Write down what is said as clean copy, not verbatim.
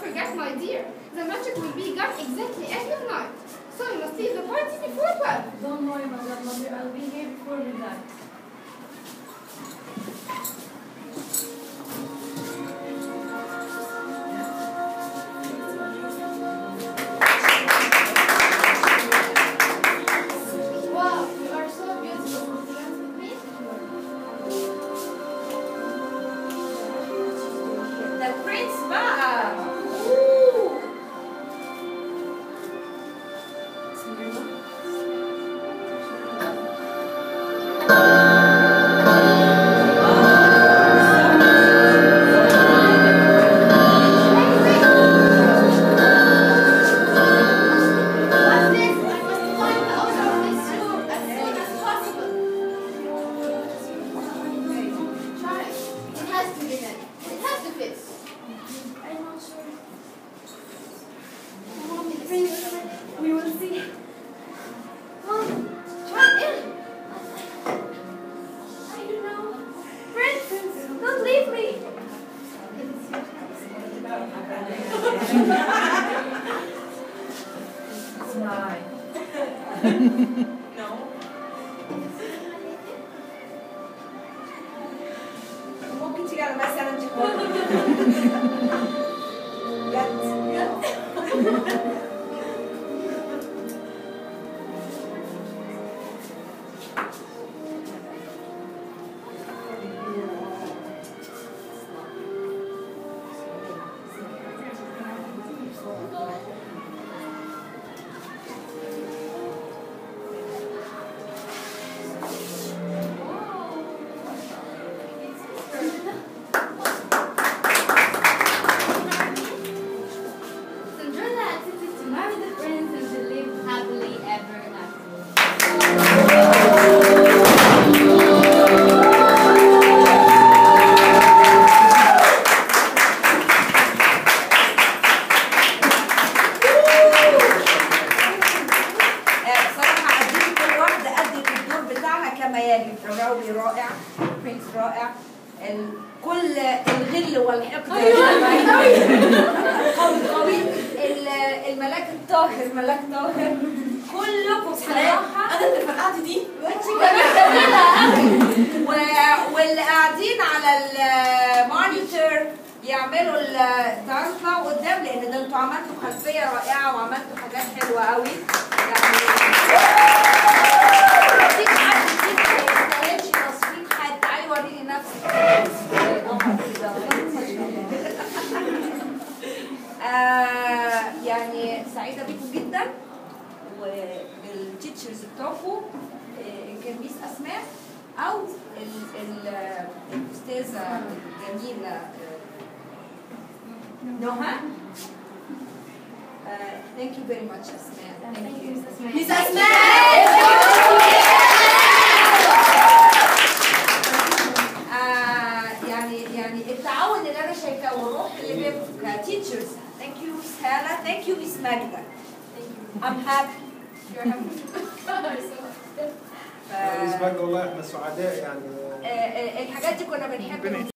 forget, my dear. The magic will be gone exactly at midnight. So you must leave the party before 12. Don't worry, Madame Mother. I'll be here before midnight. Wow, you are so beautiful. Will you dance with me? The prince بقى. We will see. Try in. I don't know. Prince, don't leave me. Smile. No. ممكن تيجي على مثلا جهود. جد. Cinderella accepted to marry the prince and to live happily ever after. بصراحة عايزين كل واحدة أدت الدور بتاعها كما يجب. راوي رائع، برنس رائع، كل الغل والحقد قوي قوي، الملاك الطاهر، ملاك طاهر، كلكم بصراحة. أنا اللي فرقعت دي؟ واللي قاعدين على المونيتور يعملوا تطلعوا قدام، لأن ده انتوا عملتوا خلفية رائعة وعملتوا حاجات حلوة قوي. تعالي وريني نفسك. يعني سعيدة بيكم جدا وبالتيتشرز بتوعكم، إن كان ميس أسماء أو الأستاذة الجميلة نهى. Thank you very much أسماء. Thank you, Miss Asma. ميس أسماء. يعني التعاون اللي انا شايفاه والروح اللي بينكم كتيتشرز. ثانك يو مس هاله، ثانك يو مس ماجدة. I'm happy. You're happy. بالنسبة لنا والله احنا سعداء يعني. الحاجات دي كنا بنحب